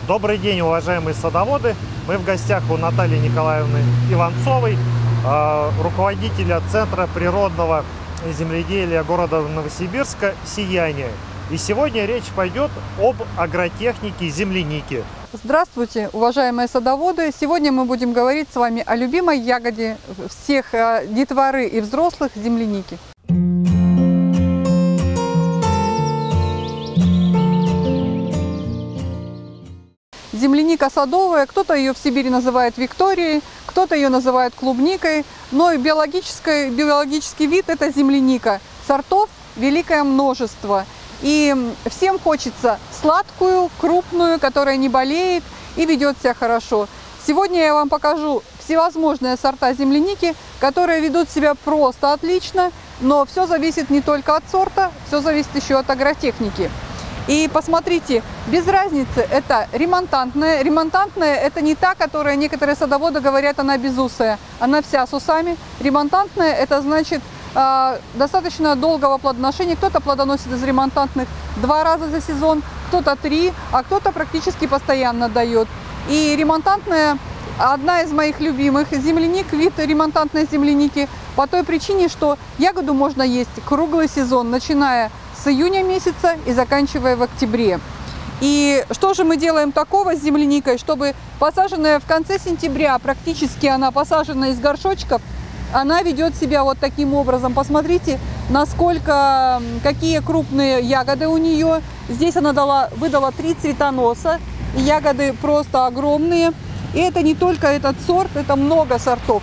Добрый день, уважаемые садоводы! Мы в гостях у Натальи Николаевны Иванцовой, руководителя Центра природного земледелия города Новосибирска «Сияние». И сегодня речь пойдет об агротехнике земляники. Здравствуйте, уважаемые садоводы! Сегодня мы будем говорить с вами о любимой ягоде всех детворы и взрослых – земляники. Земляника садовая, кто-то ее в Сибири называет Викторией, кто-то ее называет клубникой, но и биологический вид – это земляника. Сортов великое множество. И всем хочется сладкую, крупную, которая не болеет и ведет себя хорошо. Сегодня я вам покажу всевозможные сорта земляники, которые ведут себя просто отлично, но все зависит не только от сорта, все зависит еще от агротехники. И посмотрите, без разницы, это ремонтантная. Ремонтантная – это не та, которая некоторые садоводы говорят, она безусая. Она вся с усами. Ремонтантная – это значит достаточно долгого плодоношения. Кто-то плодоносит из ремонтантных 2 раза за сезон, кто-то 3, а кто-то практически постоянно дает. И ремонтантная – одна из моих любимых земляник, вид ремонтантной земляники, по той причине, что ягоду можно есть круглый сезон, начиная с июня месяца и заканчивая в октябре. И что же мы делаем такого с земляникой, чтобы посаженная в конце сентября, практически она посажена из горшочков, она ведет себя вот таким образом. Посмотрите, какие крупные ягоды у нее. Здесь она выдала 3 цветоноса, и ягоды просто огромные. И это не только этот сорт, это много сортов.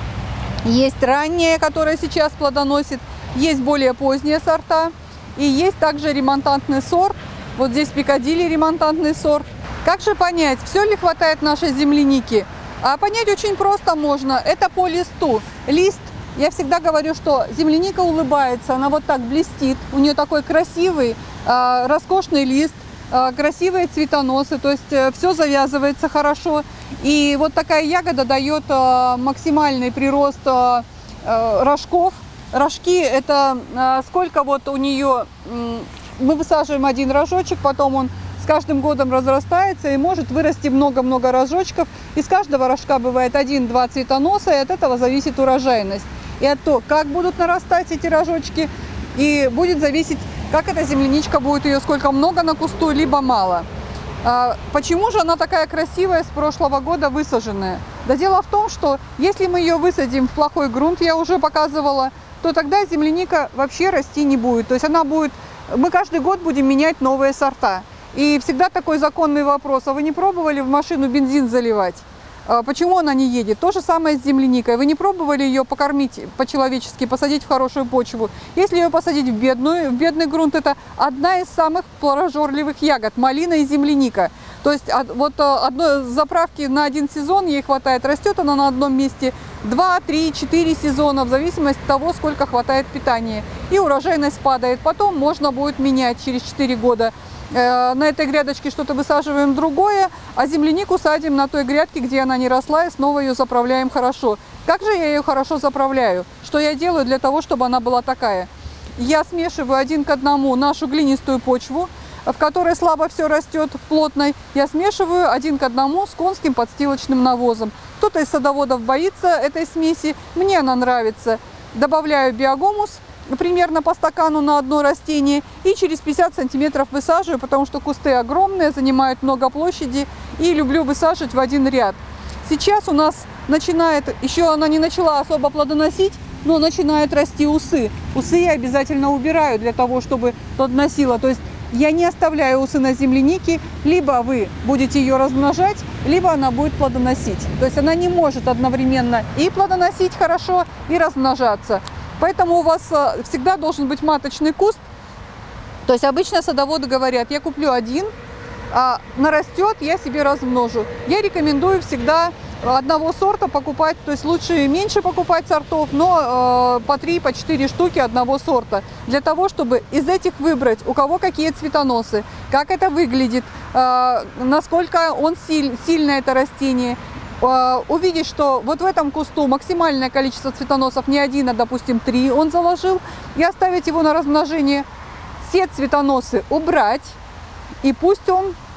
Есть ранние, которые сейчас плодоносит, есть более поздние сорта. И есть также ремонтантный сорт. Вот здесь Пикадилли ремонтантный сорт. Как же понять, все ли хватает нашей земляники? А понять очень просто можно. Это по листу. Лист, я всегда говорю, что земляника улыбается, она вот так блестит. У нее такой красивый, роскошный лист, красивые цветоносы. То есть все завязывается хорошо. И вот такая ягода дает максимальный прирост рожков. Рожки – это сколько вот у нее, мы высаживаем один рожочек, потом он с каждым годом разрастается и может вырасти много-много рожочков. Из каждого рожка бывает 1-2 цветоноса, и от этого зависит урожайность. И от того, как будут нарастать эти рожочки, и будет зависеть, как эта земляничка будет, ее сколько много на кусту, либо мало. Почему же она такая красивая, с прошлого года высаженная? Да дело в том, что если мы ее высадим в плохой грунт, я уже показывала, то тогда земляника вообще расти не будет. То есть мы каждый год будем менять новые сорта. И всегда такой законный вопрос: а вы не пробовали в машину бензин заливать? Почему она не едет? То же самое с земляникой. Вы не пробовали ее покормить по-человечески, посадить в хорошую почву? Если ее посадить в бедный грунт, это одна из самых плодорожорливых ягод – малина и земляника. То есть вот одной заправки на 1 сезон ей хватает, растет она на одном месте 2, 3, 4 сезона, в зависимости от того, сколько хватает питания. И урожайность падает. Потом можно будет менять через 4 года. На этой грядочке что-то высаживаем другое, а землянику садим на той грядке, где она не росла, и снова ее заправляем хорошо. Как же я ее хорошо заправляю? Что я делаю для того, чтобы она была такая? Я смешиваю 1 к 1 нашу глинистую почву, в которой слабо все растет, в плотной. Я смешиваю 1 к 1 с конским подстилочным навозом. Кто-то из садоводов боится этой смеси, мне она нравится. Добавляю биогумус, примерно по стакану на одно растение, и через 50 сантиметров высаживаю, потому что кусты огромные, занимают много площади, и люблю высаживать в 1 ряд. Сейчас у нас еще она не начала особо плодоносить, но начинают расти усы. Усы я обязательно убираю для того, чтобы плодоносила. То есть я не оставляю усы на землянике, либо вы будете ее размножать, либо она будет плодоносить. То есть она не может одновременно и плодоносить хорошо, и размножаться. Поэтому у вас всегда должен быть маточный куст. То есть обычно садоводы говорят: я куплю 1, а нарастет, я себе размножу. Я рекомендую всегда одного сорта покупать, то есть лучше меньше покупать сортов, но по 3, по 4 штуки одного сорта. Для того, чтобы из этих выбрать, у кого какие цветоносы, как это выглядит, насколько сильное это растение. Увидеть, что вот в этом кусту максимальное количество цветоносов не 1, а, допустим, 3 он заложил, и оставить его на размножение. Все цветоносы убрать, и пусть он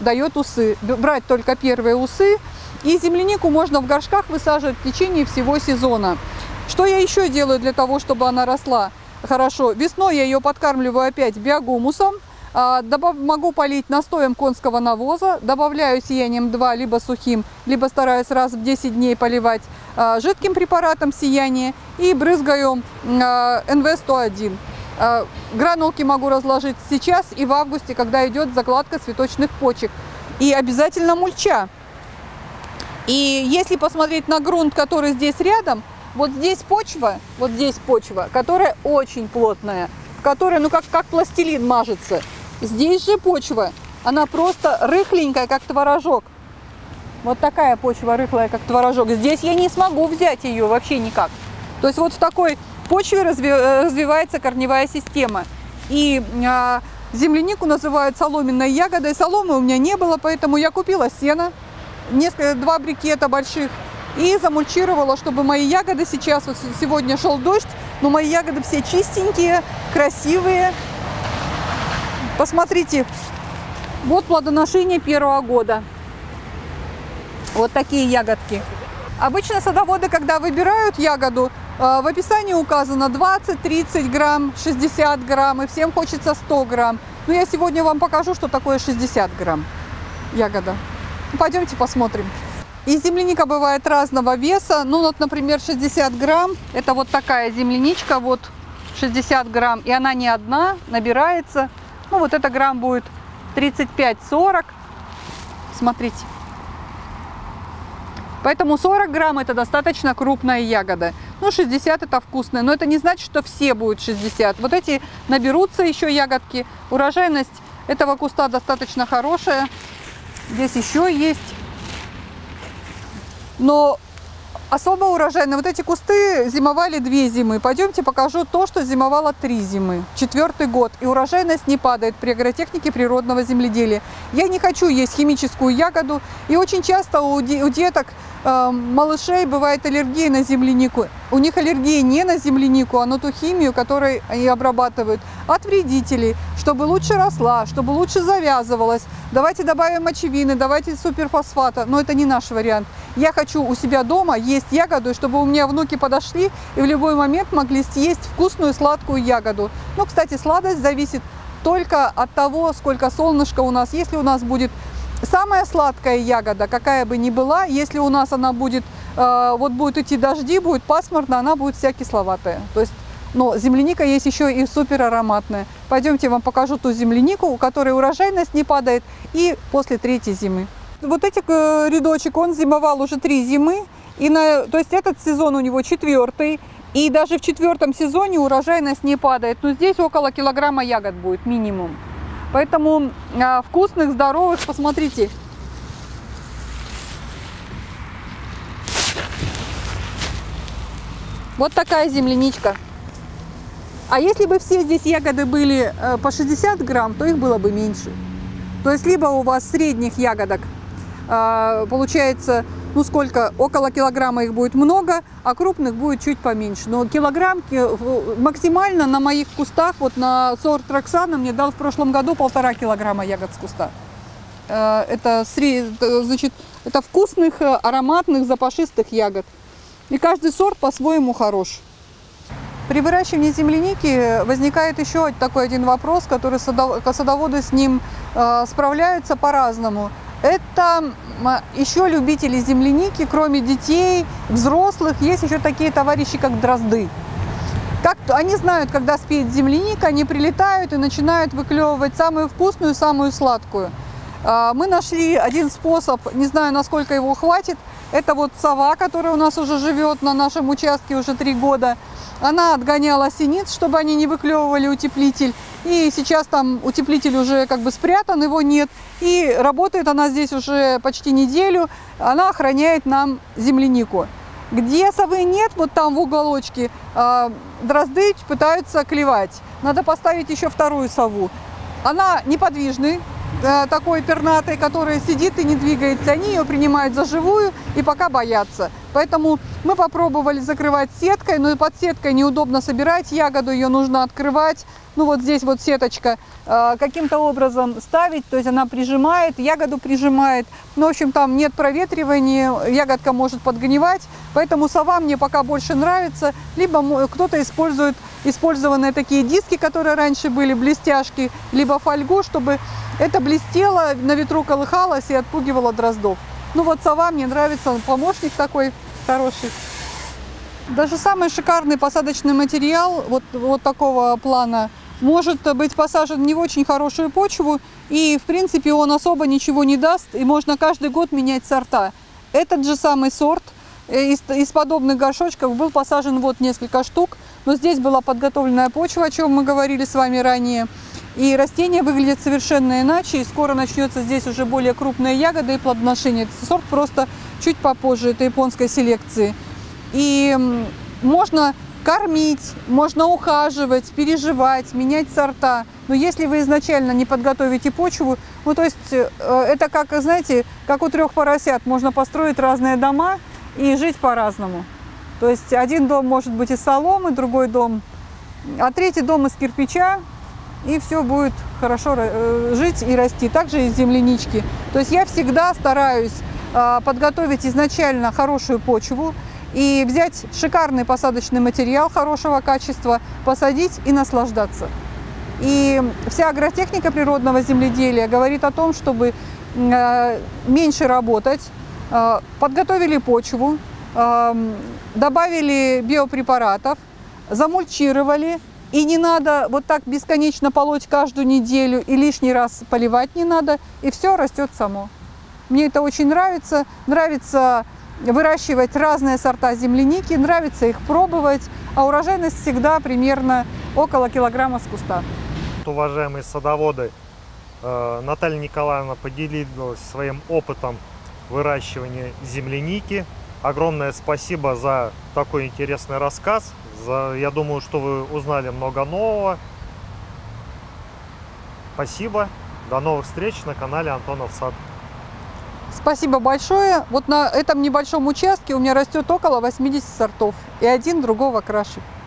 дает усы. Брать только первые усы. И землянику можно в горшках высаживать в течение всего сезона. Что я еще делаю для того, чтобы она росла хорошо? Весной я ее подкармливаю опять биогумусом. Могу полить настоем конского навоза, добавляю сиянием 2 либо сухим, либо стараюсь раз в 10 дней поливать жидким препаратом сияние и брызгаю НВ-101. Гранулки могу разложить сейчас и в августе, когда идет закладка цветочных почек. И обязательно мульча. И если посмотреть на грунт, который здесь рядом, вот здесь почва, которая очень плотная, в которой, ну как пластилин мажется. Здесь же почва, она просто рыхленькая, как творожок. Вот такая почва рыхлая, как творожок. Здесь я не смогу взять ее вообще никак. То есть вот в такой почве развивается корневая система. И землянику называют соломенной ягодой. Соломы у меня не было, поэтому я купила сено, 2 брикета больших, и замульчировала, чтобы мои ягоды сейчас, вот сегодня шел дождь, но мои ягоды все чистенькие, красивые. Посмотрите, вот плодоношение первого года. Вот такие ягодки. Обычно садоводы, когда выбирают ягоду, в описании указано 20-30 грамм, 60 грамм, и всем хочется 100 грамм. Но я сегодня вам покажу, что такое 60 грамм ягода. Пойдемте посмотрим. И земляника бывает разного веса. Ну вот, например, 60 грамм. Это вот такая земляничка, вот 60 грамм. И она не одна, набирается. Ну вот это грамм будет 35-40. Смотрите. Поэтому 40 грамм это достаточно крупная ягода. Ну 60 это вкусная. Но это не значит, что все будут 60. Вот эти наберутся еще ягодки. Урожайность этого куста достаточно хорошая. Здесь еще есть. Но особо урожайные. Вот эти кусты зимовали 2 зимы. Пойдемте покажу то, что зимовало 3 зимы. 4-й год. И урожайность не падает при агротехнике природного земледелия. Я не хочу есть химическую ягоду. И очень часто у деток, малышей бывает аллергия на землянику. У них аллергия не на землянику, а на ту химию, которой они обрабатывают. От вредителей. Чтобы лучше росла, чтобы лучше завязывалась. Давайте добавим мочевины, давайте суперфосфата. Но это не наш вариант. Я хочу у себя дома есть ягоду, чтобы у меня внуки подошли и в любой момент могли съесть вкусную сладкую ягоду. Ну, кстати, сладость зависит только от того, сколько солнышка у нас. Если у нас будет самая сладкая ягода, какая бы ни была, если у нас она будет, вот будут идти дожди, будет пасмурно, она будет вся кисловатая. То есть, но земляника есть еще и супер ароматная. Пойдемте, я вам покажу ту землянику, у которой урожайность не падает и после 3-й зимы. Вот этих рядочек он зимовал уже 3 зимы, и то есть этот сезон у него 4-й, и даже в 4-м сезоне урожайность не падает. Но здесь около килограмма ягод будет минимум. Поэтому вкусных, здоровых, посмотрите. Вот такая земляничка. А если бы все здесь ягоды были по 60 грамм, то их было бы меньше. То есть либо у вас средних ягодок получается, ну сколько, около килограмма их будет много, а крупных будет чуть поменьше. Но килограмм максимально на моих кустах, вот на сорт Роксана мне дал в прошлом году 1,5 килограмма ягод с куста. Это, значит, это вкусных, ароматных, запашистых ягод. И каждый сорт по-своему хорош. При выращивании земляники возникает еще такой один вопрос, который садоводы с ним справляются по-разному. Это еще любители земляники, кроме детей, взрослых, есть еще такие товарищи, как дрозды. Они знают, когда спеет земляника, они прилетают и начинают выклевывать самую вкусную, самую сладкую. Мы нашли один способ, не знаю, насколько его хватит. Это вот сова, которая у нас уже живет на нашем участке уже 3 года. Она отгоняла синиц, чтобы они не выклевывали утеплитель. И сейчас там утеплитель уже как бы спрятан, его нет. И работает она здесь уже почти неделю. Она охраняет нам землянику. Где совы нет, вот там в уголочке, дрозды пытаются клевать. Надо поставить еще 2-ю сову. Она неподвижный, такой пернатый, который сидит и не двигается. Они ее принимают за живую и пока боятся. Поэтому мы попробовали закрывать сеткой, но под сеткой неудобно собирать ягоду, ее нужно открывать. Ну вот здесь вот сеточка каким-то образом ставить, то есть она прижимает, ягоду прижимает. Ну, в общем, там нет проветривания, ягодка может подгнивать. Поэтому сова мне пока больше нравится. Либо кто-то использует использованные такие диски, которые раньше были, блестяшки, либо фольгу, чтобы это блестело, на ветру колыхалось и отпугивало дроздов. Ну вот сова мне нравится, помощник такой хороший. Даже самый шикарный посадочный материал вот такого плана может быть посажен не в очень хорошую почву, и в принципе он особо ничего не даст, и можно каждый год менять сорта. Этот же самый сорт из подобных горшочков был посажен вот несколько штук, но здесь была подготовленная почва, о чем мы говорили с вами ранее. И растение выглядит совершенно иначе, и скоро начнется здесь уже более крупная ягода и плодоношение. Этот сорт просто чуть попозже, это японской селекции. И можно кормить, можно ухаживать, переживать, менять сорта. Но если вы изначально не подготовите почву, ну то есть это как, знаете, как у 3 поросят, можно построить разные дома и жить по-разному. То есть один дом может быть из соломы, другой дом, а третий дом из кирпича. И все будет хорошо жить и расти. Также из землянички. То есть я всегда стараюсь подготовить изначально хорошую почву и взять шикарный посадочный материал хорошего качества, посадить и наслаждаться. И вся агротехника природного земледелия говорит о том, чтобы меньше работать, подготовили почву, добавили биопрепаратов, замульчировали. И не надо вот так бесконечно полоть каждую неделю и лишний раз поливать не надо, и все растет само. Мне это очень нравится. Нравится выращивать разные сорта земляники, нравится их пробовать, а урожайность всегда примерно около килограмма с куста. Уважаемые садоводы, Наталья Николаевна поделилась своим опытом выращивания земляники. Огромное спасибо за такой интересный рассказ. Я думаю, что вы узнали много нового. Спасибо. До новых встреч на канале Антонов сад. Спасибо большое. Вот на этом небольшом участке у меня растет около 80 сортов. И один другого краше.